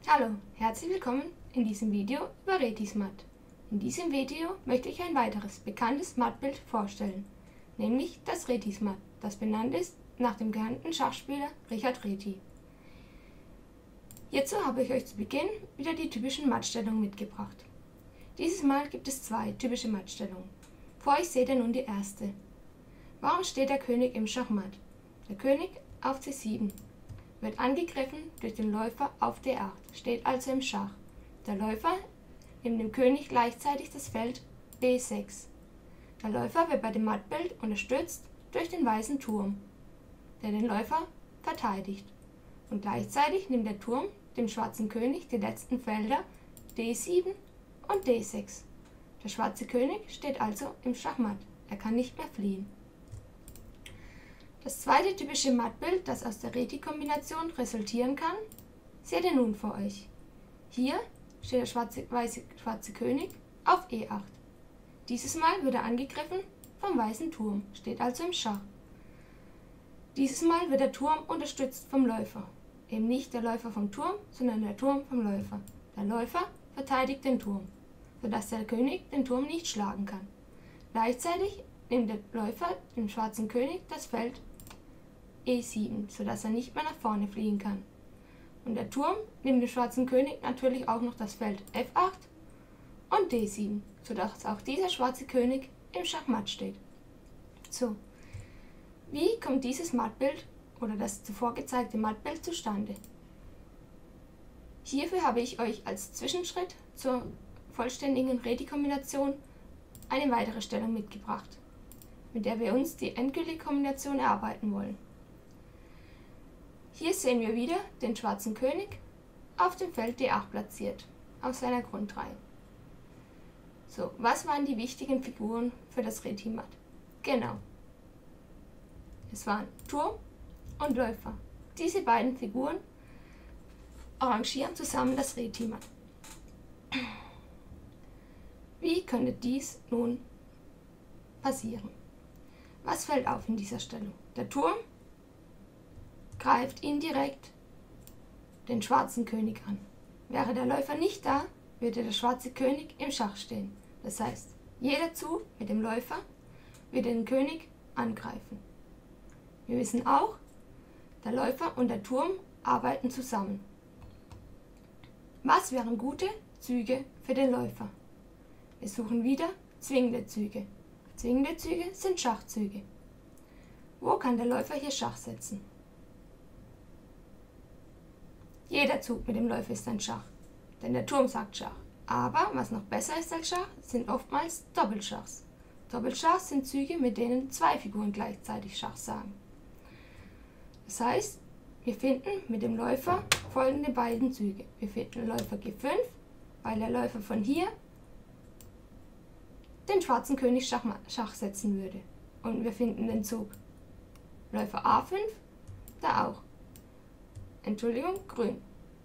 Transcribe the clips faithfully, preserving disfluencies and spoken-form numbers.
Hallo, herzlich willkommen in diesem Video über Retis Matt. In diesem Video möchte ich ein weiteres bekanntes Mattbild vorstellen, nämlich das Retis Matt, das benannt ist nach dem bekannten Schachspieler Richard Reti. Hierzu habe ich euch zu Beginn wieder die typischen Mattstellungen mitgebracht. Dieses Mal gibt es zwei typische Mattstellungen. Vor euch seht ihr nun die erste. Warum steht der König im Schachmatt? Der König auf C sieben. Wird angegriffen durch den Läufer auf D acht, steht also im Schach. Der Läufer nimmt dem König gleichzeitig das Feld B sechs. Der Läufer wird bei dem Mattbild unterstützt durch den weißen Turm, der den Läufer verteidigt. Und gleichzeitig nimmt der Turm dem schwarzen König die letzten Felder D sieben und D sechs. Der schwarze König steht also im Schachmatt, er kann nicht mehr fliehen. Das zweite typische Mattbild, das aus der Reti-Kombination resultieren kann, seht ihr nun vor euch. Hier steht der schwarze, weiße, schwarze König auf E acht. Dieses Mal wird er angegriffen vom weißen Turm, steht also im Schach. Dieses Mal wird der Turm unterstützt vom Läufer. Eben nicht der Läufer vom Turm, sondern der Turm vom Läufer. Der Läufer verteidigt den Turm, sodass der König den Turm nicht schlagen kann. Gleichzeitig nimmt der Läufer dem schwarzen König das Feld E sieben, sodass er nicht mehr nach vorne fliegen kann. Und der Turm nimmt dem schwarzen König natürlich auch noch das Feld F acht und D sieben, sodass auch dieser schwarze König im Schachmatt steht. So, wie kommt dieses Mattbild oder das zuvor gezeigte Mattbild zustande? Hierfür habe ich euch als Zwischenschritt zur vollständigen Reti-Kombination eine weitere Stellung mitgebracht, mit der wir uns die endgültige Kombination erarbeiten wollen. Hier sehen wir wieder den schwarzen König auf dem Feld D acht platziert, auf seiner Grundreihe. So, was waren die wichtigen Figuren für das Reti-Matt? Genau, es waren Turm und Läufer. Diese beiden Figuren arrangieren zusammen das Reti-Matt. Wie könnte dies nun passieren? Was fällt auf in dieser Stellung? Der Turm greift indirekt den schwarzen König an. Wäre der Läufer nicht da, würde der schwarze König im Schach stehen. Das heißt, jeder Zug mit dem Läufer würde den König angreifen. Wir wissen auch, der Läufer und der Turm arbeiten zusammen. Was wären gute Züge für den Läufer? Wir suchen wieder zwingende Züge. Zwingende Züge sind Schachzüge. Wo kann der Läufer hier Schach setzen? Jeder Zug mit dem Läufer ist ein Schach, denn der Turm sagt Schach. Aber was noch besser ist als Schach, sind oftmals Doppelschachs. Doppelschachs sind Züge, mit denen zwei Figuren gleichzeitig Schach sagen. Das heißt, wir finden mit dem Läufer folgende beiden Züge. Wir finden Läufer G fünf, weil der Läufer von hier den schwarzen König Schach, Schach setzen würde. Und wir finden den Zug Läufer A fünf, da auch. Entschuldigung, grün.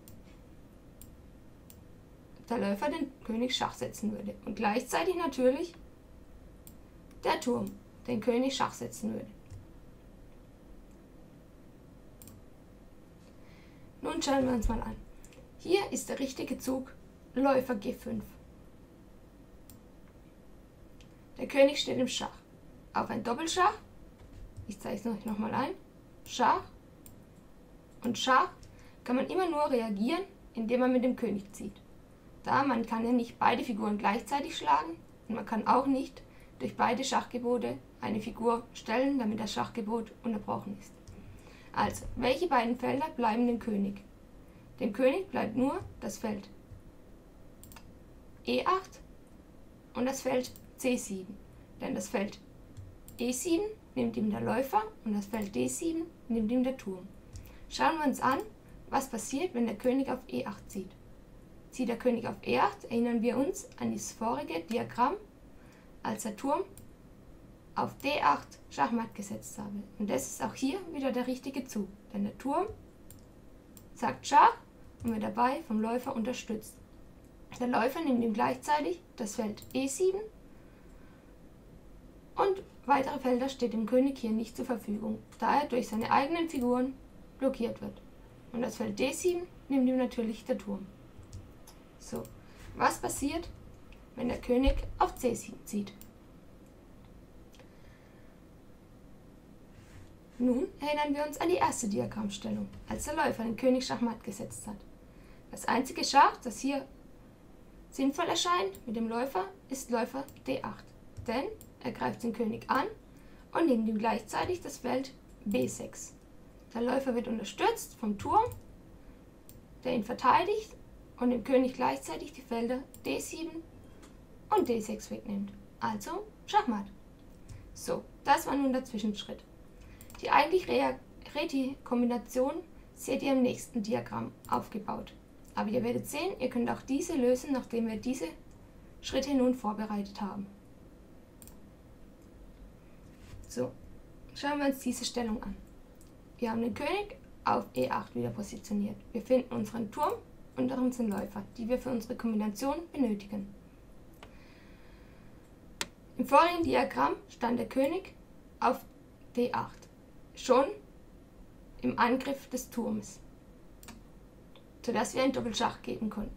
Der Läufer den König Schach setzen würde. Und gleichzeitig natürlich der Turm den König Schach setzen würde. Nun schauen wir uns mal an. Hier ist der richtige Zug Läufer G fünf. Der König steht im Schach. Auf ein Doppelschach, ich zeige es euch nochmal ein, Schach und Schach kann man immer nur reagieren, indem man mit dem König zieht. Da man kann ja nicht beide Figuren gleichzeitig schlagen und man kann auch nicht durch beide Schachgebote eine Figur stellen, damit das Schachgebot unterbrochen ist. Also, welche beiden Felder bleiben dem König? Dem König bleibt nur das Feld E acht und das Feld C sieben, denn das Feld E sieben nimmt ihm der Läufer und das Feld D sieben nimmt ihm der Turm. Schauen wir uns an, was passiert, wenn der König auf E acht zieht. Zieht der König auf E acht, erinnern wir uns an dieses vorige Diagramm, als der Turm auf D acht Schachmatt gesetzt habe. Und das ist auch hier wieder der richtige Zug, denn der Turm sagt Schach und wird dabei vom Läufer unterstützt. Der Läufer nimmt ihm gleichzeitig das Feld E sieben und weitere Felder steht dem König hier nicht zur Verfügung, da er durch seine eigenen Figuren blockiert wird. Und das Feld D sieben nimmt ihm natürlich der Turm. So, was passiert, wenn der König auf C sieben zieht? Nun erinnern wir uns an die erste Diagrammstellung, als der Läufer den König Schachmatt gesetzt hat. Das einzige Schach, das hier sinnvoll erscheint mit dem Läufer, ist Läufer D acht, denn er greift den König an und nimmt ihm gleichzeitig das Feld B sechs. Der Läufer wird unterstützt vom Turm, der ihn verteidigt und dem König gleichzeitig die Felder D sieben und D sechs wegnimmt. Also Schachmatt. So, das war nun der Zwischenschritt. Die eigentlich Reti-Kombination seht ihr im nächsten Diagramm aufgebaut. Aber ihr werdet sehen, ihr könnt auch diese lösen, nachdem wir diese Schritte nun vorbereitet haben. So, schauen wir uns diese Stellung an. Wir haben den König auf E acht wieder positioniert. Wir finden unseren Turm und unseren Läufer, die wir für unsere Kombination benötigen. Im vorigen Diagramm stand der König auf D acht, schon im Angriff des Turms, sodass wir ein Doppelschach geben konnten.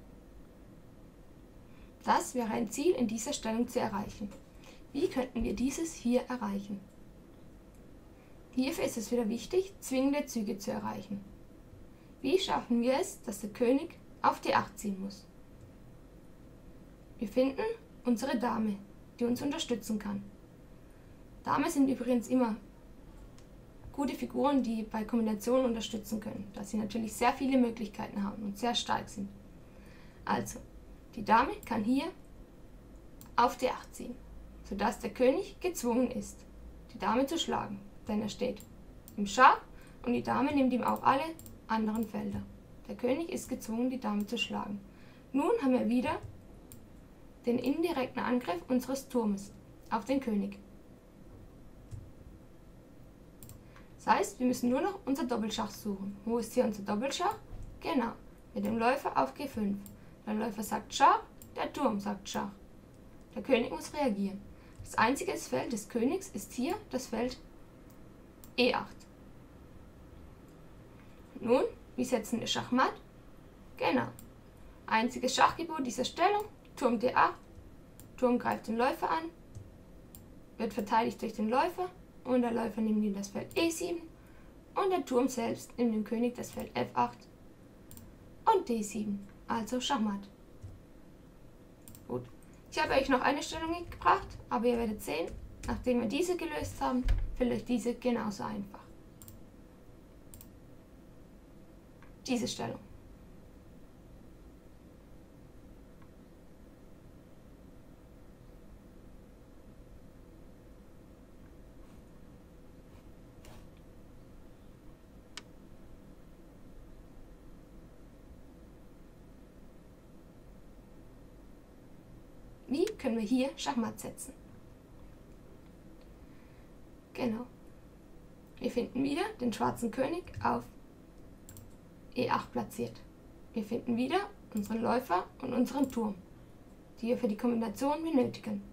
Das wäre ein Ziel in dieser Stellung zu erreichen. Wie könnten wir dieses hier erreichen? Hierfür ist es wieder wichtig, zwingende Züge zu erreichen. Wie schaffen wir es, dass der König auf D acht ziehen muss? Wir finden unsere Dame, die uns unterstützen kann. Damen sind übrigens immer gute Figuren, die bei Kombinationen unterstützen können, da sie natürlich sehr viele Möglichkeiten haben und sehr stark sind. Also, die Dame kann hier auf D acht ziehen, sodass der König gezwungen ist, die Dame zu schlagen, denn er steht im Schach und die Dame nimmt ihm auch alle anderen Felder. Der König ist gezwungen, die Dame zu schlagen. Nun haben wir wieder den indirekten Angriff unseres Turmes auf den König. Das heißt, wir müssen nur noch unser Doppelschach suchen. Wo ist hier unser Doppelschach? Genau, mit dem Läufer auf G fünf. Der Läufer sagt Schach, der Turm sagt Schach. Der König muss reagieren. Das einzige Feld des Königs ist hier das Feld E acht. Nun, wie setzen wir Schachmatt? Genau. Einziges Schachgebot dieser Stellung, Turm D acht, Turm greift den Läufer an, wird verteidigt durch den Läufer und der Läufer nimmt ihm das Feld E sieben und der Turm selbst nimmt dem König das Feld F acht und D sieben, also Schachmatt. Gut, ich habe euch noch eine Stellung mitgebracht, aber ihr werdet sehen, nachdem wir diese gelöst haben, fällt euch diese genauso einfach. Diese Stellung. Wie können wir hier Schachmatt setzen? Genau. Wir finden wieder den schwarzen König auf E acht platziert. Wir finden wieder unseren Läufer und unseren Turm, die wir für die Kombination benötigen.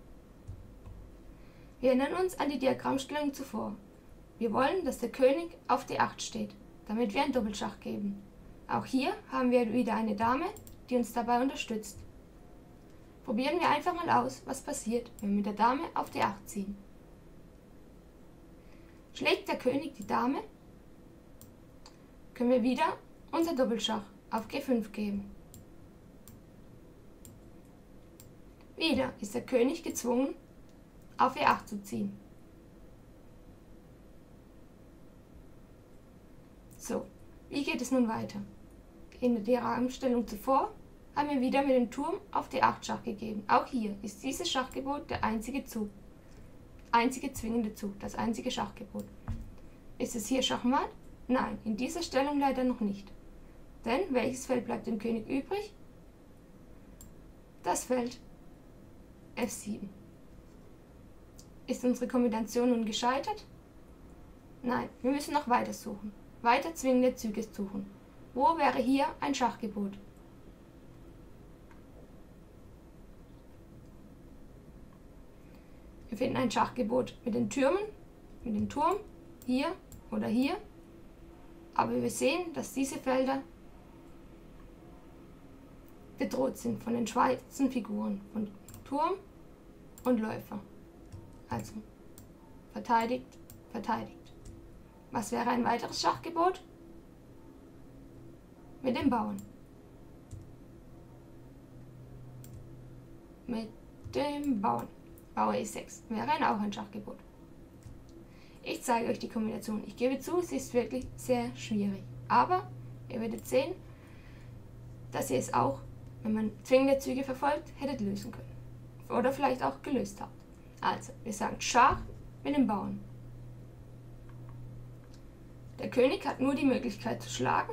Wir erinnern uns an die Diagrammstellung zuvor. Wir wollen, dass der König auf D acht steht, damit wir ein Doppelschach geben. Auch hier haben wir wieder eine Dame, die uns dabei unterstützt. Probieren wir einfach mal aus, was passiert, wenn wir mit der Dame auf D acht ziehen. Schlägt der König die Dame, können wir wieder unser Doppelschach auf G fünf geben. Wieder ist der König gezwungen, auf E acht zu ziehen. So, wie geht es nun weiter? In der Diagrammstellung zuvor haben wir wieder mit dem Turm auf D acht Schach gegeben. Auch hier ist dieses Schachgebot der einzige Zug, einzige zwingende Zug, das einzige Schachgebot. Ist es hier Schachmatt? Nein, in dieser Stellung leider noch nicht. Denn welches Feld bleibt dem König übrig? Das Feld F sieben. Ist unsere Kombination nun gescheitert? Nein, wir müssen noch weiter suchen. Weiter zwingende Züge suchen. Wo wäre hier ein Schachgebot? Wir finden ein Schachgebot mit den Türmen, mit dem Turm, hier oder hier. Aber wir sehen, dass diese Felder bedroht sind von den schwarzen Figuren, von Turm und Läufer. Also verteidigt, verteidigt. Was wäre ein weiteres Schachgebot? Mit dem Bauern. Mit dem Bauern. Bauer E sechs wäre ein, auch ein Schachgebot. Ich zeige euch die Kombination. Ich gebe zu, sie ist wirklich sehr schwierig. Aber ihr werdet sehen, dass ihr es auch, wenn man zwingende Züge verfolgt, hättet lösen können. Oder vielleicht auch gelöst habt. Also, wir sagen Schach mit dem Bauern. Der König hat nur die Möglichkeit zu schlagen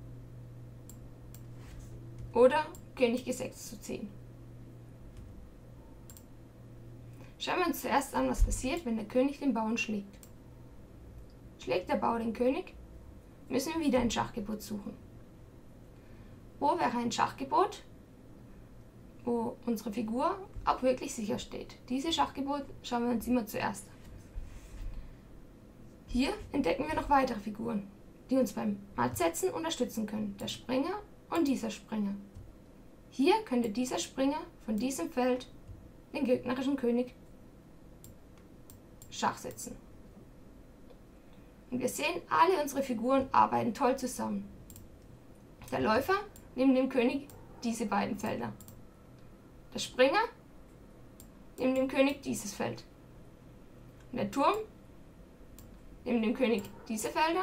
oder König G sechs zu ziehen. Schauen wir uns zuerst an, was passiert, wenn der König den Bauern schlägt. Schlägt der Bauer den König, müssen wir wieder ein Schachgebot suchen. Wo wäre ein Schachgebot, wo unsere Figur auch wirklich sicher steht? Dieses Schachgebot schauen wir uns immer zuerst an. Hier entdecken wir noch weitere Figuren, die uns beim Mattsetzen unterstützen können. Der Springer und dieser Springer. Hier könnte dieser Springer von diesem Feld den gegnerischen König Schach setzen. Und wir sehen, alle unsere Figuren arbeiten toll zusammen. Der Läufer nimmt dem König diese beiden Felder. Der Springer nimmt dem König dieses Feld. Und der Turm nimmt dem König diese Felder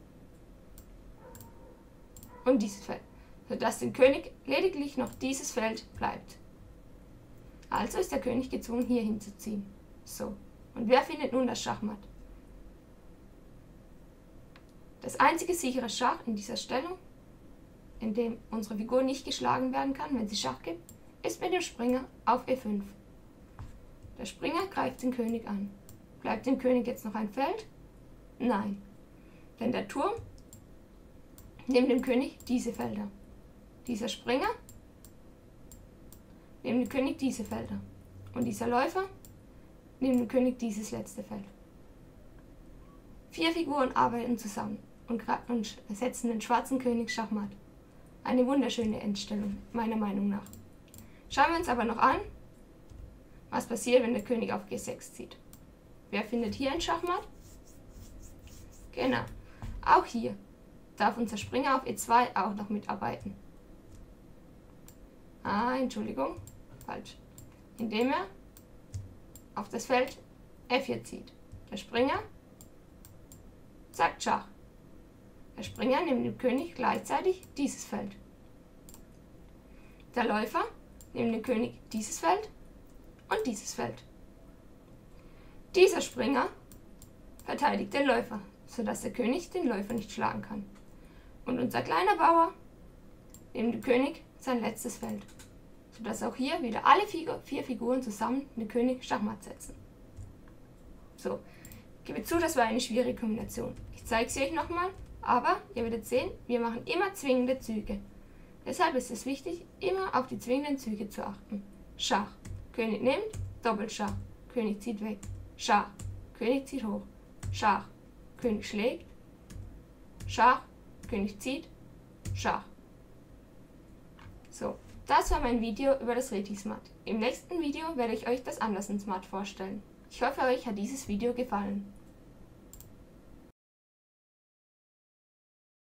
und dieses Feld, sodass dem König lediglich noch dieses Feld bleibt. Also ist der König gezwungen, hier hinzuziehen. So, und wer findet nun das Schachmatt? Das einzige sichere Schach in dieser Stellung, in dem unsere Figur nicht geschlagen werden kann, wenn sie Schach gibt, ist mit dem Springer auf E fünf. Der Springer greift den König an. Bleibt dem König jetzt noch ein Feld? Nein, denn der Turm nimmt dem König diese Felder. Dieser Springer nimmt dem König diese Felder. Und dieser Läufer nimmt dem König dieses letzte Feld. Vier Figuren arbeiten zusammen und, und setzen den schwarzen König schachmatt. Eine wunderschöne Endstellung, meiner Meinung nach. Schauen wir uns aber noch an, was passiert, wenn der König auf G sechs zieht. Wer findet hier ein Schachmatt? Genau, auch hier darf unser Springer auf E zwei auch noch mitarbeiten. Ah, Entschuldigung, falsch. Indem er auf das Feld F vier zieht. Der Springer sagt Schach. Der Springer nimmt dem König gleichzeitig dieses Feld. Der Läufer nimmt dem König dieses Feld und dieses Feld. Dieser Springer verteidigt den Läufer, sodass der König den Läufer nicht schlagen kann. Und unser kleiner Bauer nimmt dem König sein letztes Feld, sodass auch hier wieder alle vier Figuren zusammen den König schachmatt setzen. So, ich gebe zu, das war eine schwierige Kombination. Ich zeige sie euch nochmal, aber ihr werdet sehen, wir machen immer zwingende Züge. Deshalb ist es wichtig, immer auf die zwingenden Züge zu achten. Schach, König nimmt, Doppelschach, König zieht weg, Schach, König zieht hoch, Schach, König schlägt, Schach, König zieht, Schach. So, das war mein Video über das Retismat. Im nächsten Video werde ich euch das Andersensmat vorstellen. Ich hoffe, euch hat dieses Video gefallen.